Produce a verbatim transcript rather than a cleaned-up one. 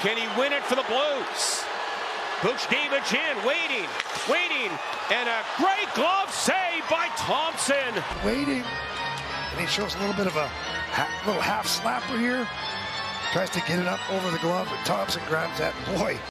Can he win it for the Blues? Buchnevich in, waiting, waiting, and a great glove save by Thompson. Waiting, and he shows a little bit of a ha little half slapper here. Tries to get it up over the glove, but Thompson grabs that. Boy,